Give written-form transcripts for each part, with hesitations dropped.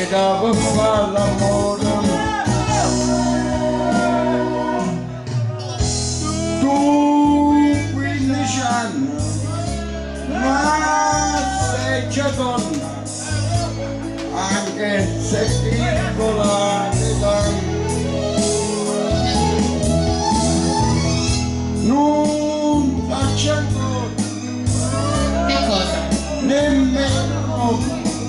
e dopo fa l'amore. Tu 15 anni, ma sei già donna, anche se piccola d'età. Non faccio ancora. Che cosa? Nemmeno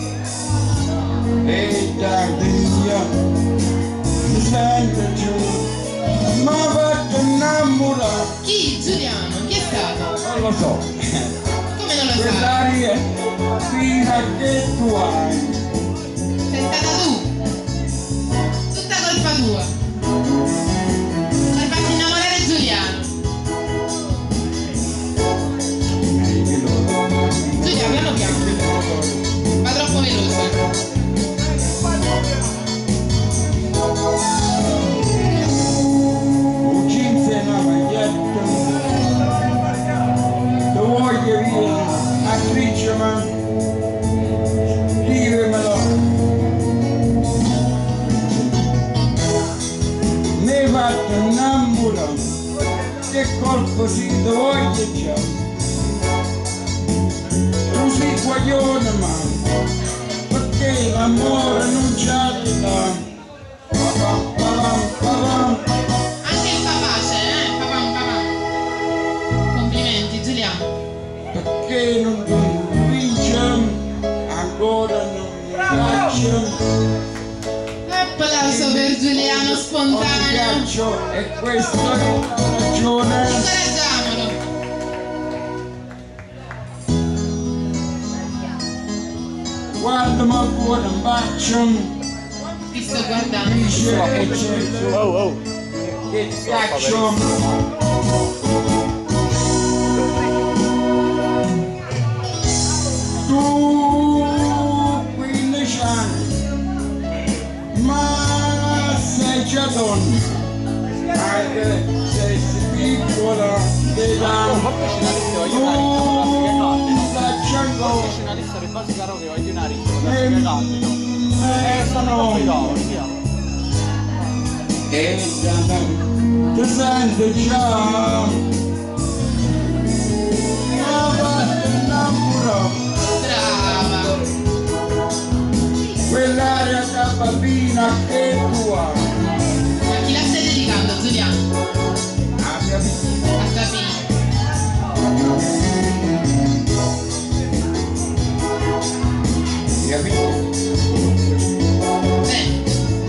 e da via mi sento giù, ma fatto innamorare. Chi? Giuliano? Chi è stato? Non lo so. Come non lo sai? Quell'aria fino che tu hai. Sei stata tu? Tutta colpa tua. Hai fatto innamorare Giuliano. Giuliano, piano piano. Va troppo veloce. Un jeans e una maglietta, ti voglio via, attrice ma scrivemelo. Mi hai fatto innamorare, che colpo si ti voglio già. Tu sei guaglione ma, perché l'amore non c'ha l'età. Anche il papà c'è, papà. Complimenti, Giuliano. Perché non vinciamo, ancora non mi piacciono. Applauso per Giuliano Non spontaneo. mi piaccio e questa è la ragione. Incoraggiamolo. Quando mi vuole un bacio, Ti sto guardando. dice che c'è, che ti piaccio. Tu 15 anni, ma sei già donna, anche se sei piccola d'età. Tu faccia ancora. E ti sento già, ma fatto innamorare. Brava. Quell'aria da bambina che tu hai. A chi la stai dedicando, Giuliano? A mia vita. A Tapino. Mia vita. Bene.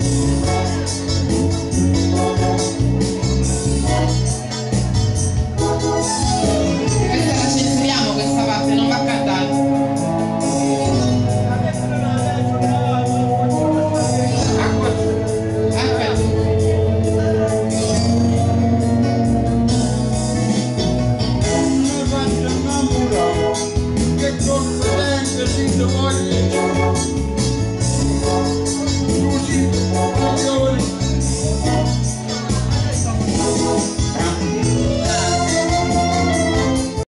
Questa la censuriamo, questa parte, non va cantata. Aspetta. Mi faccio innamorare, che confidente si ti voglio